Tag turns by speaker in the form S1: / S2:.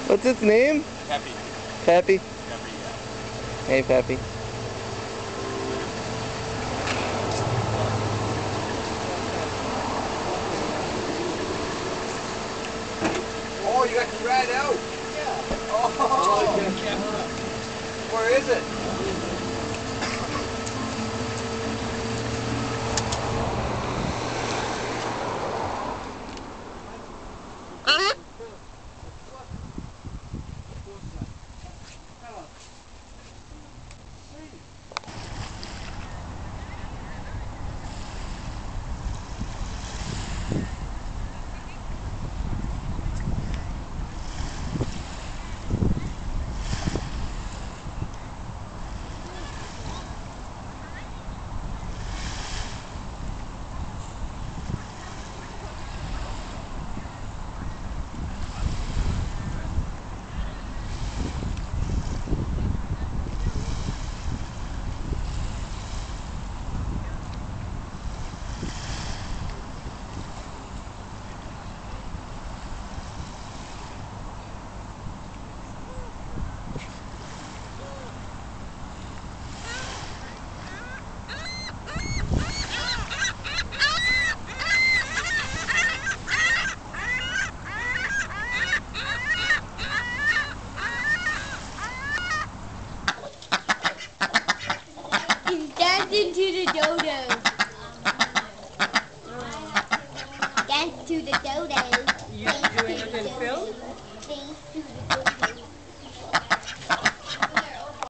S1: What's its name?
S2: Peppy.
S1: Peppy?
S2: Peppy, yeah.
S1: Hey, Peppy.
S2: Oh, you got the rat out. Yeah. Oh. Where is it?
S3: He's dancing to the dodo.